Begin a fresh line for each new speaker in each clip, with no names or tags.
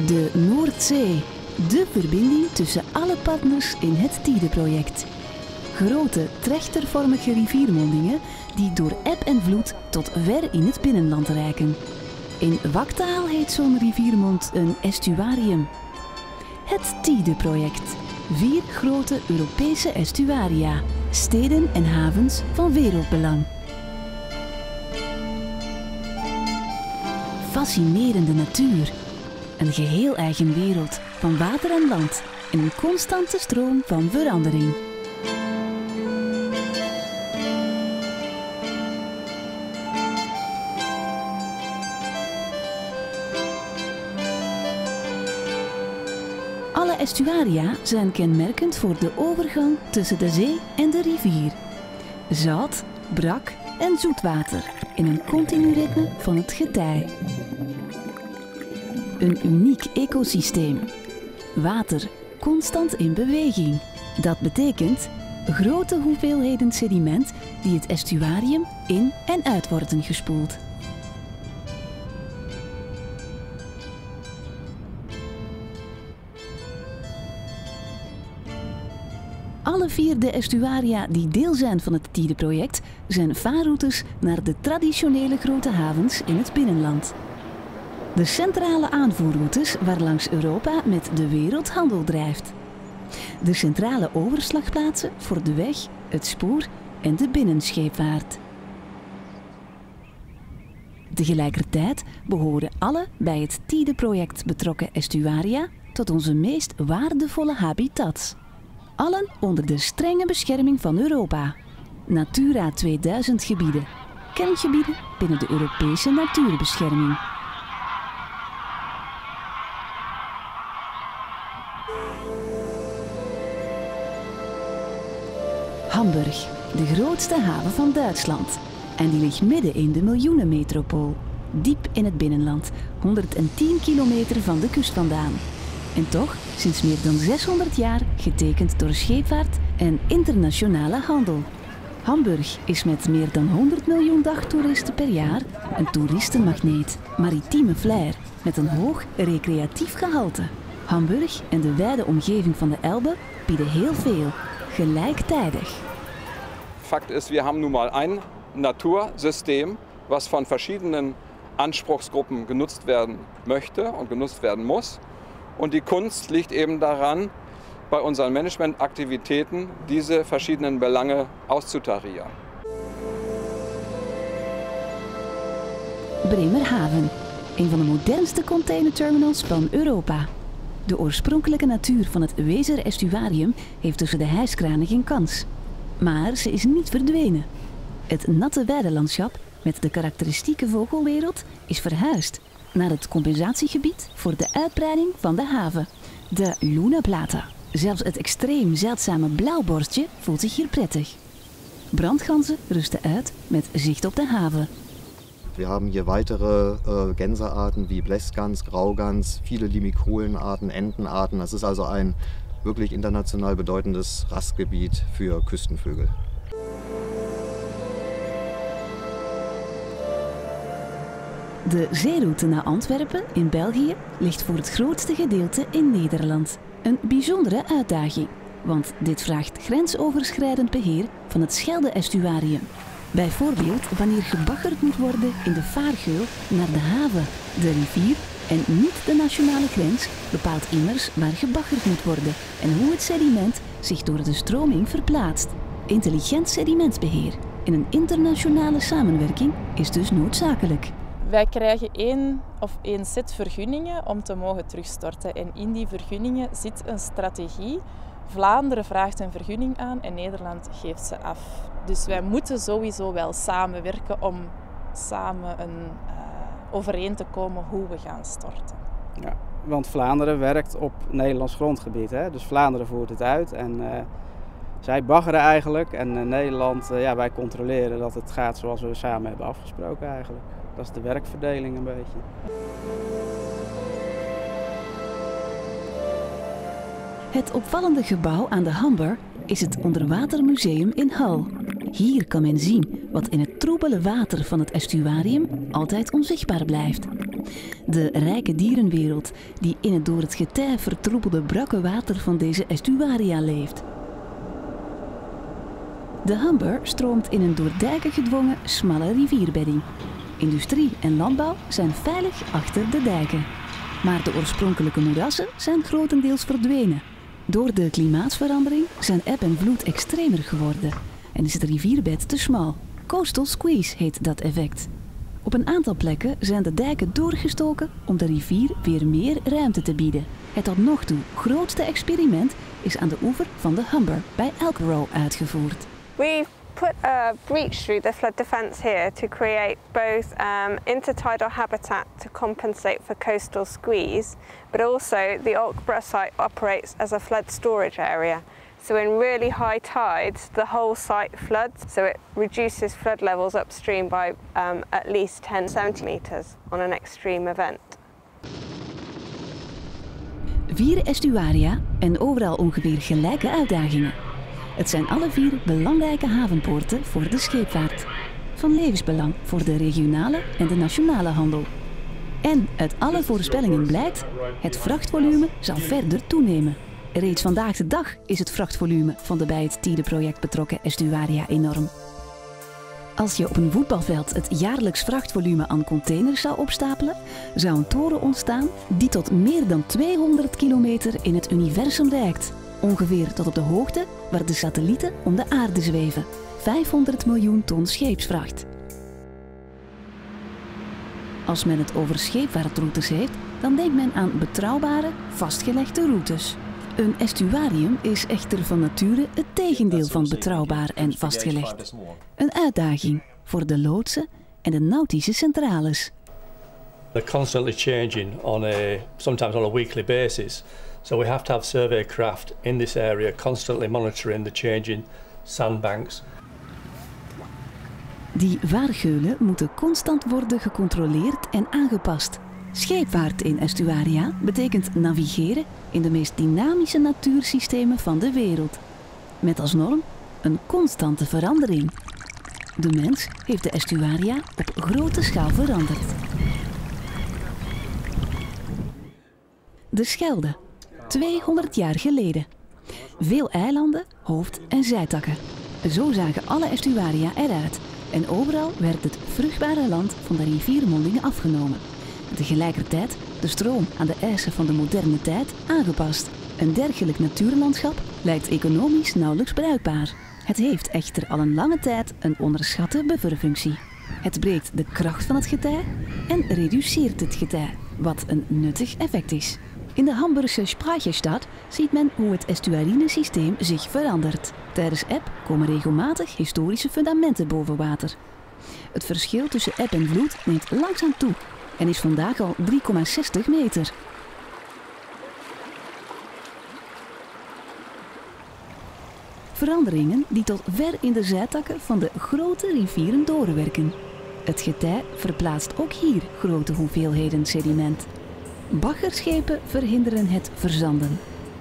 De Noordzee, de verbinding tussen alle partners in het Tide-project. Grote, trechtervormige riviermondingen die door eb en vloed tot ver in het binnenland reiken. In waktaal heet zo'n riviermond een estuarium. Het Tide-project. 4 grote Europese estuaria, steden en havens van wereldbelang. Fascinerende natuur. Een geheel eigen wereld van water en land en een constante stroom van verandering. Alle estuaria zijn kenmerkend voor de overgang tussen de zee en de rivier. Zout, brak en zoetwater in een continu ritme van het getij. Een uniek ecosysteem. Water constant in beweging. Dat betekent grote hoeveelheden sediment die het estuarium in en uit worden gespoeld. Alle 4 de estuaria die deel zijn van het Tide-project zijn vaarroutes naar de traditionele grote havens in het binnenland. De centrale aanvoerroutes waarlangs Europa met de wereld handel drijft. De centrale overslagplaatsen voor de weg, het spoor en de binnenscheepvaart. Tegelijkertijd behoren alle bij het Tide-project betrokken estuaria tot onze meest waardevolle habitats. Allen onder de strenge bescherming van Europa. Natura 2000 gebieden. Kerngebieden binnen de Europese natuurbescherming. Hamburg, de grootste haven van Duitsland. En die ligt midden in de miljoenenmetropool. Diep in het binnenland, 110 kilometer van de kust vandaan. En toch, sinds meer dan 600 jaar getekend door scheepvaart en internationale handel. Hamburg is met meer dan 100 miljoen dagtoeristen per jaar een toeristenmagneet, maritieme flair met een hoog recreatief gehalte. Hamburg en de wijde omgeving van de Elbe bieden heel veel, gelijktijdig.
Fakt ist, wir haben nun mal ein Natursystem, was von verschiedenen Anspruchsgruppen genutzt werden möchte und genutzt werden muss. Und die Kunst liegt eben daran, bei unseren Managementaktivitäten diese verschiedenen Belange auszutarieren.
Bremerhaven, een van de modernste containerterminals van Europa. De oorspronkelijke natuur van het Weser estuarium heeft tussen de hijskranen geen kans. Maar ze is niet verdwenen. Het natte weidelandschap met de karakteristieke vogelwereld is verhuisd naar het compensatiegebied voor de uitbreiding van de haven, de Luna Plata. Zelfs het extreem zeldzame blauwborstje voelt zich hier prettig. Brandganzen rusten uit met zicht op de haven.
Wir haben hier weitere Gänsearten wie Blässgans, Graugans, viele Limikolenarten, Entenarten. Das ist also ein wirklich international bedeutendes Rastgebiet für Küstenvögel.
De zeeroute naar Antwerpen in België ligt voor het grootste gedeelte in Nederland. Een bijzondere uitdaging, want dit vraagt grensoverschrijdend beheer van het Schelde-estuarium. Bijvoorbeeld wanneer gebaggerd moet worden in de vaargeul naar de haven. De rivier en niet de nationale grens bepaalt immers waar gebaggerd moet worden en hoe het sediment zich door de stroming verplaatst. Intelligent sedimentbeheer in een internationale samenwerking is dus noodzakelijk.
Wij krijgen één set vergunningen om te mogen terugstorten. En in die vergunningen zit een strategie. Vlaanderen vraagt een vergunning aan en Nederland geeft ze af. Dus wij moeten sowieso wel samenwerken om samen overeen te komen hoe we gaan storten.
Ja, want Vlaanderen werkt op Nederlands grondgebied. Hè? Dus Vlaanderen voert het uit en zij baggeren eigenlijk. En Nederland, wij controleren dat het gaat zoals we samen hebben afgesproken eigenlijk. Dat is de werkverdeling een beetje.
Het opvallende gebouw aan de Humber is het Onderwatermuseum in Hull. Hier kan men zien wat in het troebele water van het estuarium altijd onzichtbaar blijft. De rijke dierenwereld die in het door het getij vertroebelde brakke water van deze estuaria leeft. De Humber stroomt in een door dijken gedwongen smalle rivierbedding. Industrie en landbouw zijn veilig achter de dijken. Maar de oorspronkelijke moerassen zijn grotendeels verdwenen. Door de klimaatsverandering zijn eb en vloed extremer geworden en is het rivierbed te smal. Coastal squeeze heet dat effect. Op een aantal plekken zijn de dijken doorgestoken om de rivier weer meer ruimte te bieden. Het tot nog toe grootste experiment is aan de oever van de Humber bij Elk Row uitgevoerd.
We've put a breach through the flood defence here to create both intertidal habitat to compensate for coastal squeeze, but also the Alkborough site operates as a flood storage area. So in really high tides, the whole site floods, so it reduces flood levels upstream by at least 10 centimetres on an extreme event.
4 estuaria en overal ongeveer gelijke uitdagingen. Het zijn alle 4 belangrijke havenpoorten voor de scheepvaart. Van levensbelang voor de regionale en de nationale handel. En uit alle voorspellingen blijkt, het vrachtvolume zal verder toenemen. Reeds vandaag de dag is het vrachtvolume van de bij het TIDE-project betrokken estuaria enorm. Als je op een voetbalveld het jaarlijks vrachtvolume aan containers zou opstapelen, zou een toren ontstaan die tot meer dan 200 kilometer in het universum reikt. Ongeveer tot op de hoogte waar de satellieten om de aarde zweven. 500 miljoen ton scheepsvracht. Als men het over scheepvaartroutes heeft, dan denkt men aan betrouwbare, vastgelegde routes. Een estuarium is echter van nature het tegendeel van betrouwbaar en vastgelegd. Een uitdaging voor de loodsen en de nautische centrales.
They're constantly changing sometimes on a weekly basis. So we have to have survey craft in this area constantly monitoring the changing sandbanks.
Die vaargeulen moeten constant worden gecontroleerd en aangepast. Scheepvaart in estuaria betekent navigeren in de meest dynamische natuursystemen van de wereld. Met als norm een constante verandering. De mens heeft de estuaria op grote schaal veranderd. De Schelde, 200 jaar geleden. Veel eilanden, hoofd- en zijtakken. Zo zagen alle estuaria eruit en overal werd het vruchtbare land van de riviermondingen afgenomen. Tegelijkertijd de stroom aan de eisen van de moderne tijd aangepast. Een dergelijk natuurlandschap lijkt economisch nauwelijks bruikbaar. Het heeft echter al een lange tijd een onderschatte bufferfunctie. Het breekt de kracht van het getij en reduceert het getij, wat een nuttig effect is. In de Hamburgse Speicherstadt ziet men hoe het estuarinesysteem zich verandert. Tijdens eb komen regelmatig historische fundamenten boven water. Het verschil tussen eb en vloed neemt langzaam toe en is vandaag al 3,60 meter. Veranderingen die tot ver in de zijtakken van de grote rivieren doorwerken. Het getij verplaatst ook hier grote hoeveelheden sediment. Baggerschepen verhinderen het verzanden.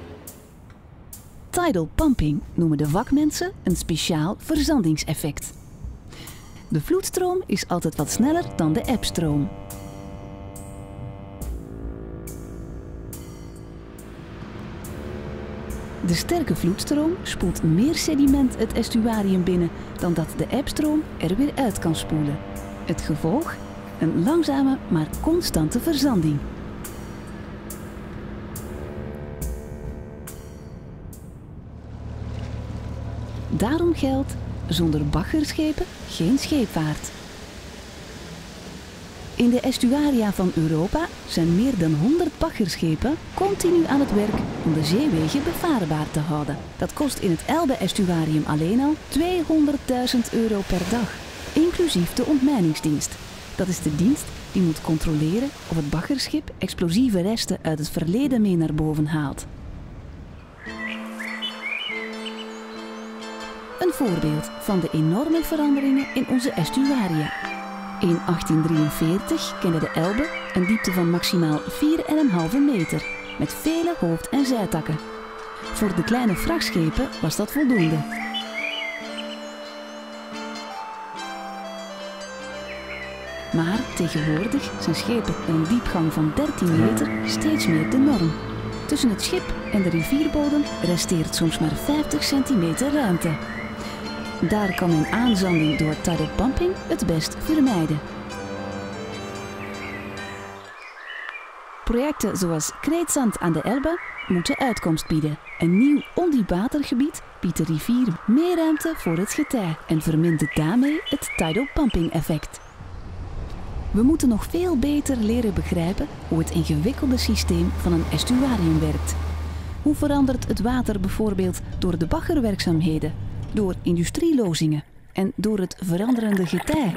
Tidal pumping noemen de vakmensen een speciaal verzandingseffect. De vloedstroom is altijd wat sneller dan de ebstroom. De sterke vloedstroom spoelt meer sediment het estuarium binnen dan dat de ebstroom er weer uit kan spoelen. Het gevolg? Een langzame maar constante verzanding. Daarom geldt, zonder baggerschepen geen scheepvaart. In de estuaria van Europa zijn meer dan 100 baggerschepen continu aan het werk om de zeewegen bevaarbaar te houden. Dat kost in het Elbe-estuarium alleen al €200.000 per dag, inclusief de ontmijningsdienst. Dat is de dienst die moet controleren of het baggerschip explosieve resten uit het verleden mee naar boven haalt. Een voorbeeld van de enorme veranderingen in onze estuaria. In 1843 kende de Elbe een diepte van maximaal 4,5 meter, met vele hoofd- en zijtakken. Voor de kleine vrachtschepen was dat voldoende. Maar tegenwoordig zijn schepen met een diepgang van 13 meter steeds meer de norm. Tussen het schip en de rivierbodem resteert soms maar 50 centimeter ruimte. Daar kan men aanzanding door tidal pumping het best vermijden. Projecten zoals Kreetzand aan de Elbe moeten uitkomst bieden. Een nieuw ondiep watergebied biedt de rivier meer ruimte voor het getij en vermindert daarmee het tidal pumping effect. We moeten nog veel beter leren begrijpen hoe het ingewikkelde systeem van een estuarium werkt. Hoe verandert het water bijvoorbeeld door de baggerwerkzaamheden, door industrielozingen en door het veranderende getij?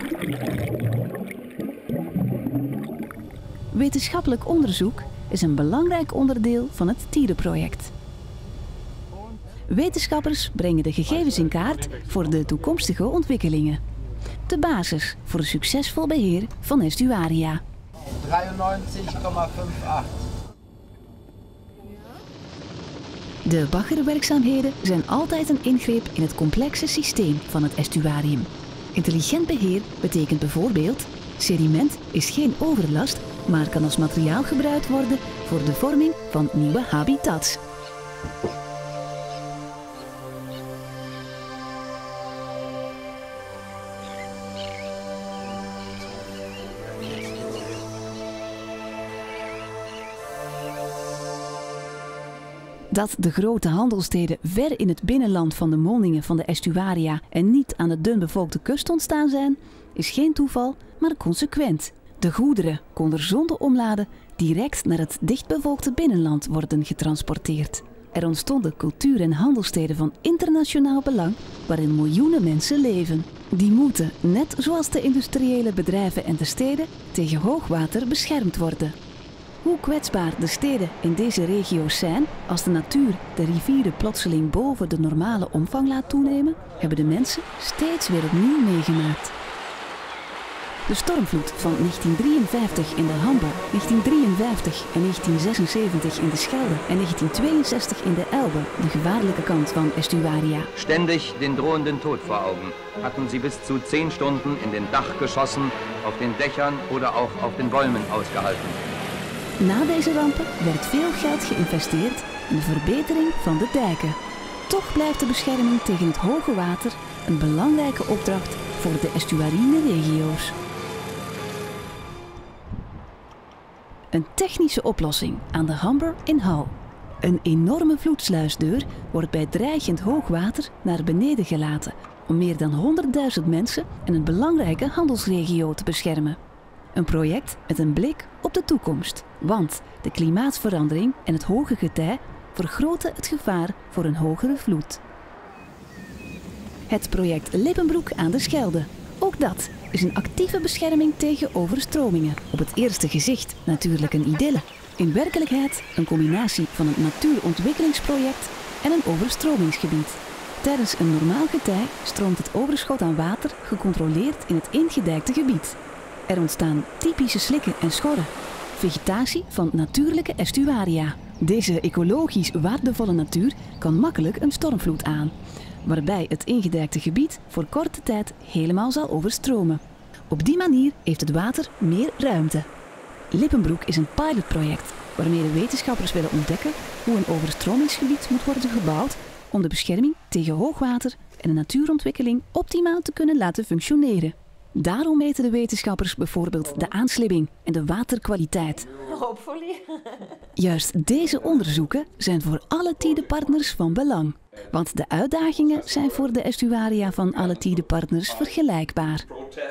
Wetenschappelijk onderzoek is een belangrijk onderdeel van het Tide-project. Wetenschappers brengen de gegevens in kaart voor de toekomstige ontwikkelingen. De basis voor een succesvol beheer van estuaria.
93,58.
De baggerwerkzaamheden zijn altijd een ingreep in het complexe systeem van het estuarium. Intelligent beheer betekent bijvoorbeeld: sediment is geen overlast, maar kan als materiaal gebruikt worden voor de vorming van nieuwe habitats. Dat de grote handelssteden ver in het binnenland van de mondingen van de estuaria en niet aan de dunbevolkte kust ontstaan zijn, is geen toeval, maar consequent. De goederen konden zonder omladen direct naar het dichtbevolkte binnenland worden getransporteerd. Er ontstonden cultuur- en handelssteden van internationaal belang waarin miljoenen mensen leven. Die moeten, net zoals de industriële bedrijven en de steden, tegen hoogwater beschermd worden. Hoe kwetsbaar de steden in deze regio's zijn als de natuur de rivieren plotseling boven de normale omvang laat toenemen, hebben de mensen steeds weer opnieuw meegemaakt. De stormvloed van 1953 in de Humber, 1953 en 1976 in de Schelde en 1962 in de Elbe, de gevaarlijke kant van estuaria.
Ständig den drohenden Tod vor Augen hatten sie bis zu 10 Stunden in den Dachgeschossen, auf den Dächern oder auch auf den Bäumen ausgehalten.
Na deze rampen werd veel geld geïnvesteerd in de verbetering van de dijken. Toch blijft de bescherming tegen het hoge water een belangrijke opdracht voor de estuariene regio's. Een technische oplossing aan de Humber in Hull. Een enorme vloedsluisdeur wordt bij dreigend hoogwater naar beneden gelaten om meer dan 100.000 mensen en een belangrijke handelsregio te beschermen. Een project met een blik op de toekomst, want de klimaatverandering en het hoge getij vergroten het gevaar voor een hogere vloed. Het project Lippenbroek aan de Schelde. Ook dat is een actieve bescherming tegen overstromingen. Op het eerste gezicht natuurlijk een idylle. In werkelijkheid een combinatie van een natuurontwikkelingsproject en een overstromingsgebied. Tijdens een normaal getij stroomt het overschot aan water gecontroleerd in het ingedijkte gebied. Er ontstaan typische slikken en schorren, vegetatie van natuurlijke estuaria. Deze ecologisch waardevolle natuur kan makkelijk een stormvloed aan, waarbij het ingedijkte gebied voor korte tijd helemaal zal overstromen. Op die manier heeft het water meer ruimte. Lippenbroek is een pilotproject waarmee de wetenschappers willen ontdekken hoe een overstromingsgebied moet worden gebouwd om de bescherming tegen hoogwater en de natuurontwikkeling optimaal te kunnen laten functioneren. Daarom meten de wetenschappers bijvoorbeeld de aanslibbing en de waterkwaliteit.
Hopefully.
Juist deze onderzoeken zijn voor alle Tide-partners van belang. Want de uitdagingen zijn voor de estuaria van alle Tide-partners vergelijkbaar.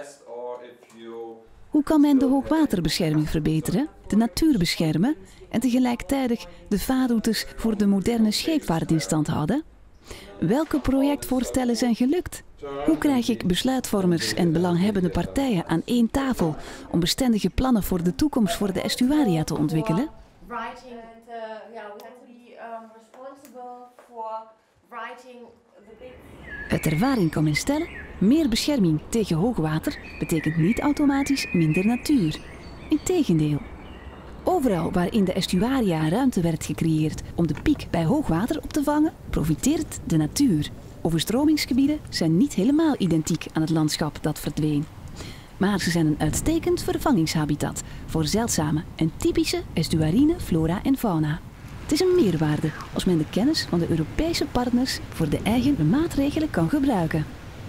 Hoe kan men de hoogwaterbescherming verbeteren, de natuur beschermen en tegelijkertijd de vaarroutes voor de moderne scheepvaart in stand houden? Welke projectvoorstellen zijn gelukt? Hoe krijg ik besluitvormers en belanghebbende partijen aan één tafel om bestendige plannen voor de toekomst voor de estuaria te ontwikkelen? Uit ervaring kan men stellen, meer bescherming tegen hoogwater betekent niet automatisch minder natuur. Integendeel. Overal waar in de estuaria ruimte werd gecreëerd om de piek bij hoogwater op te vangen, profiteert de natuur. Overstromingsgebieden zijn niet helemaal identiek aan het landschap dat verdween. Maar ze zijn een uitstekend vervangingshabitat voor zeldzame en typische estuarine flora en fauna. Het is een meerwaarde als men de kennis van de Europese partners voor de eigen maatregelen kan gebruiken.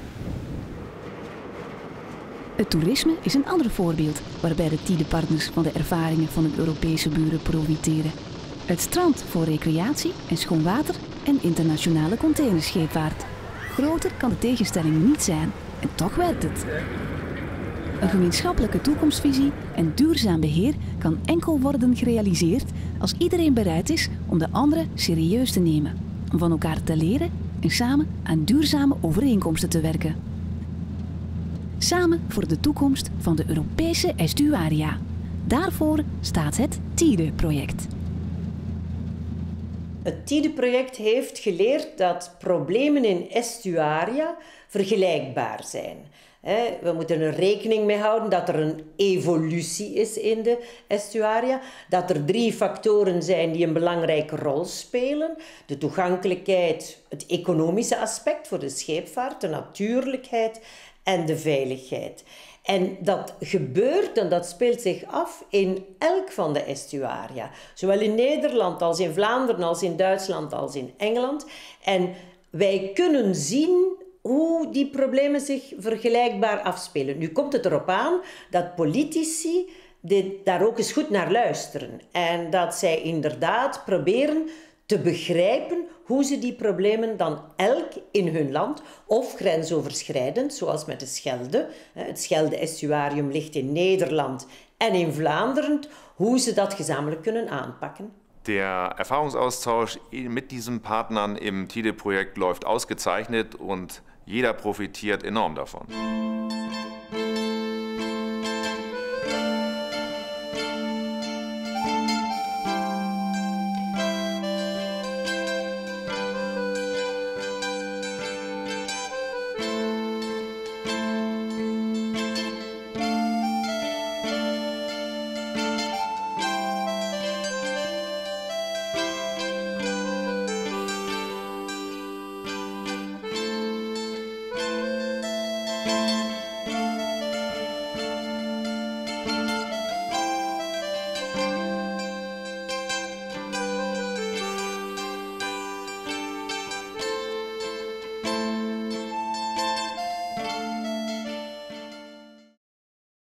Het toerisme is een ander voorbeeld waarbij de TIDE-partners van de ervaringen van hun Europese buren profiteren. Het strand voor recreatie en schoon water en internationale containerscheepvaart. Groter kan de tegenstelling niet zijn en toch werkt het. Een gemeenschappelijke toekomstvisie en duurzaam beheer kan enkel worden gerealiseerd als iedereen bereid is om de anderen serieus te nemen, om van elkaar te leren en samen aan duurzame overeenkomsten te werken. Samen voor de toekomst van de Europese estuaria. Daarvoor staat het TIDE-project.
Het TIDE-project heeft geleerd dat problemen in estuaria vergelijkbaar zijn. We moeten er rekening mee houden dat er een evolutie is in de estuaria, dat er 3 factoren zijn die een belangrijke rol spelen. De toegankelijkheid, het economische aspect voor de scheepvaart, de natuurlijkheid en de veiligheid. En dat gebeurt en dat speelt zich af in elk van de estuaria. Zowel in Nederland als in Vlaanderen, als in Duitsland, als in Engeland. En wij kunnen zien hoe die problemen zich vergelijkbaar afspelen. Nu komt het erop aan dat politici daar ook eens goed naar luisteren. En dat zij inderdaad proberen te begrijpen hoe ze die problemen dan elk in hun land of grensoverschrijdend, zoals met de Schelde. Het Schelde-estuarium ligt in Nederland en in Vlaanderen, hoe ze dat gezamenlijk kunnen aanpakken.
Der Erfahrungsaustausch mit diesen Partnern im TIDE-Projekt läuft ausgezeichnet und jeder profitiert enorm davon.